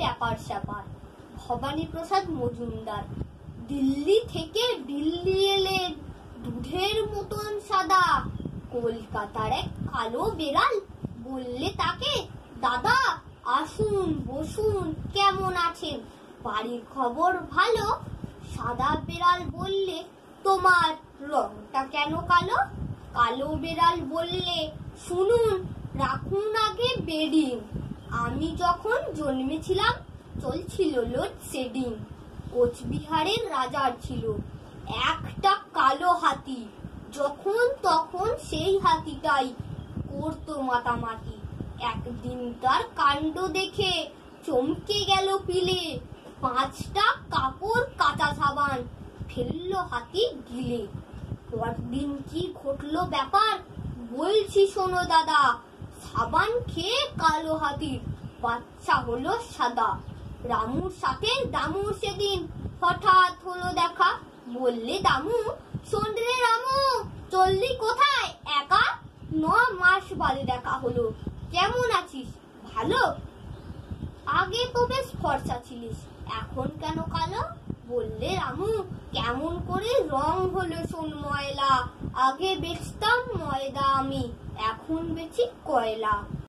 ব্যাপার স্যাপার। ভবানী প্রসাদ মজুমদার। দিল্লি থেকে দিল্লি এলেন, দুধের মতন সাদা। কলকাতার এক কালো বেড়াল বললে তাকে, দাদা আসুন বসুন, কেমন আছেন, বাড়ির খবর ভালো? সাদা বেড়াল বললে, তোমার রংটা কেন কালো? কালো বেড়াল বললে, শুনুন, রাখুন আগে বেডিং। আমি যখন জন্মেছিলাম চলছিল লোডশেডিং। কোচবিহারের রাজার ছিল একটা কালো হাতি, যখন তখন সেই হাতিটাই করতো মাতামাতি। একদিন তার কাণ্ড দেখে চমকে গেল পিলে, 5টা কাপড় কাঁচা সাবান ফেললো হাতি গিলে। পরদিন কি ঘটলো ব্যাপার বলছি শোনো দাদা, সাবান খেয়ে কালো হাতির বাচ্চা হলো সাদা। রামুর সাথে দামুর সেদিন হঠাৎ হলো দেখা, বললে দামু, শোন রে রামু, চললি কোথায় একা? 9 মাস বাদে দেখা হলো, কেমন আছিস, ভালো? আগে তো বেশ ফর্সা ছিলিস, এখন কেন কালো? বললে রামু, কেমন করে রং হলো শোন ময়লা, আগে বেচতাম ময়দা আমি, এখন বেচি কয়লা।